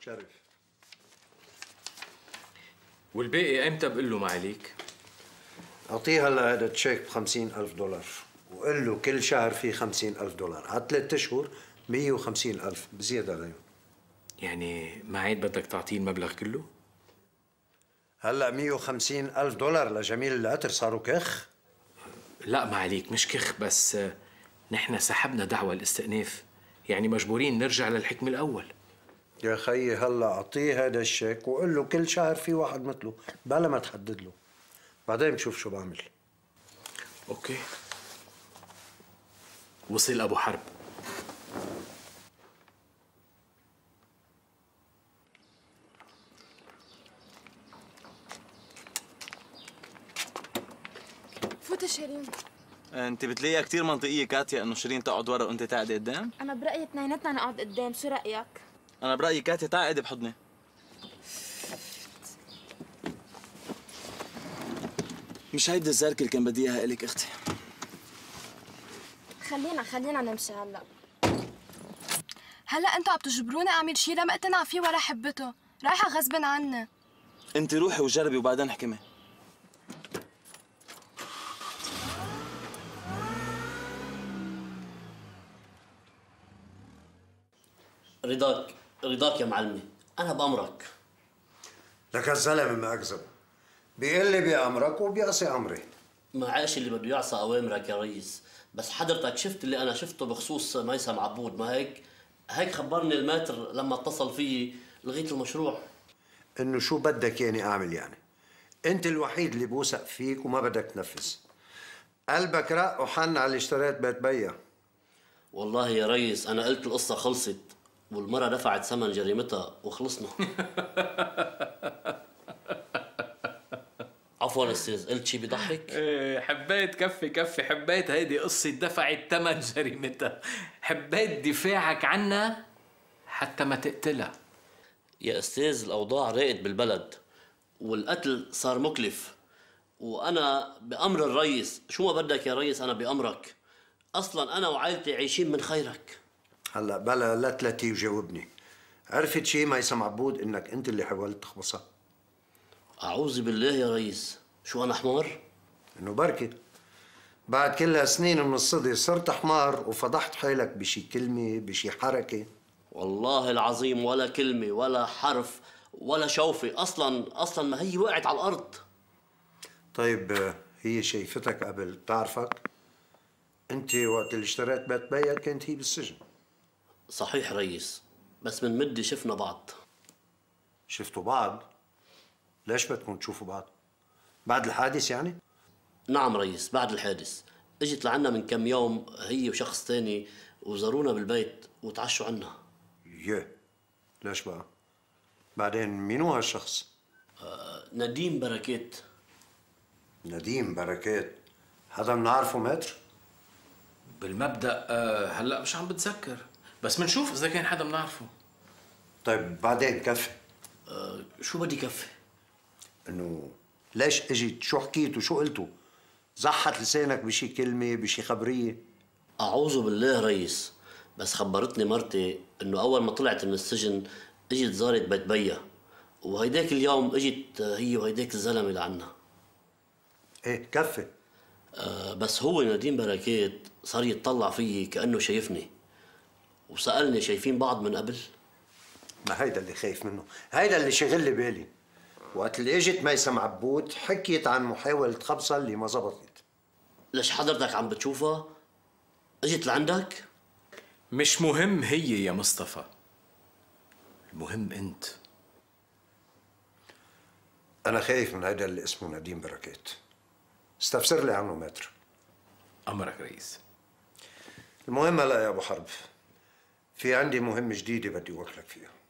شرف. والباقي امتى بقول له معاليك؟ اعطيه هلا هذا تشيك ب $50,000 وقل له كل شهر في $50,000 على 3 اشهر 150,000 بزيادة عليهم. يعني ما عاد بدك تعطيه المبلغ كله؟ هلا $150,000 لجميل العطر صاروا كخ؟ لا معاليك مش كخ، بس نحن سحبنا دعوى الاستئناف، يعني مجبورين نرجع للحكم الأول. يا خيي هلا اعطيه هذا الشيك وقل له كل شهر في واحد مثله بلا ما تحدد له، بعدين بشوف شو بعمل. اوكي. وصل ابو حرب. فوتي شيرين. انت بتلاقيها كثير منطقيه كاتيا انه شيرين تقعد ورا وانت تقعدي قدام؟ انا برايي اثنيناتنا نقعد قدام، شو رايك؟ انا برايي كاتيا تقعدي بحضني. مش هيدي الزركه اللي كان بدي اياها الك اختي. خلينا نمشي هلا انتوا عم تجبروني اعمل شيء لا مقتنعه فيه ولا حبته، رايحه غصب عني. انت روحي وجربي وبعدين احكمي. رضاك يا معلمي، أنا بأمرك. لك الزلمه ما اكذب، بيقول لي بأمرك وبيعصي امري. ما عاش اللي بده يعصى أوامرك يا ريس، بس حضرتك شفت اللي أنا شفته بخصوص ميسم عبود، ما هيك خبرني الماتر لما اتصل فيي لغيت المشروع. انه شو بدك يعني اعمل يعني؟ انت الوحيد اللي بوثق فيك وما بدك تنفذ. قلبك رق وحن على اللي اشتريت بيت بيا. والله يا ريس أنا قلت القصة خلصت والمرة دفعت ثمن جريمتها وخلصنا. عفوا استاذ، قلت شي بيضحك؟ ايه حبيت كفي حبيت هيدي قصة دفعت ثمن جريمتها، حبيت دفاعك عنها حتى ما تقتلها. يا استاذ الأوضاع راقت بالبلد والقتل صار مكلف، وأنا بأمر الريس، شو ما بدك يا ريس أنا بأمرك، أصلاً أنا وعائلتي عايشين من خيرك. هلا بلا لا تلتي وجاوبني، عرفت شي ميسم عبود انك انت اللي حاولت تخبصها؟ أعوذ بالله يا ريس، شو أنا حمار؟ انه بركي بعد كل هالسنين من الصدي صرت حمار وفضحت حالك بشي كلمة بشي حركة؟ والله العظيم ولا كلمة ولا حرف ولا شوفة، أصلاً ما هي وقعت على الأرض. طيب هي شايفتك قبل بتعرفك؟ انت وقت اللي اشتريت بيت بيا كانت هي بالسجن. صحيح ريس، بس من مدة شفنا بعض. شفتوا بعض؟ ليش بدكم تشوفوا بعض؟ بعد الحادث يعني؟ نعم ريس، بعد الحادث اجت لعنا من كم يوم هي وشخص تاني وزارونا بالبيت وتعشوا عنا. يه ليش بقى؟ بعدين مين هو هالشخص؟ نديم بركات. نديم بركات؟ حدا بنعرفه متر؟ بالمبدأ هلا مش عم بتذكر، بس منشوف إذا كان حدا بنعرفه. طيب بعدين كفي. شو بدي كفي؟ انه ليش اجيت؟ شو حكيت وشو قلتوا؟ زحت لسانك بشي كلمة بشي خبرية؟ أعوذ بالله ريس، بس خبرتني مرتي إنه أول ما طلعت من السجن اجت زارت بيت بيا، وهيداك اليوم اجت هي وهيداك الزلمة لعنا. ايه كفي. بس هو نديم بركات صار يتطلع فيي كأنه شايفني وسألني شايفين بعض من قبل؟ ما هيدا اللي خايف منه، هيدا اللي شغل لي بالي. وقت اللي اجت ميسم عبود حكيت عن محاولة خبصها اللي ما زبطت. ليش حضرتك عم بتشوفها؟ اجت لعندك؟ مش مهم هي يا مصطفى، المهم انت. انا خايف من هيدا اللي اسمه نديم بركات، استفسر لي عنه متر. امرك رئيس. المهم هلا يا ابو حرب، في عندي مهمة جديدة بدي اوكلك فيها.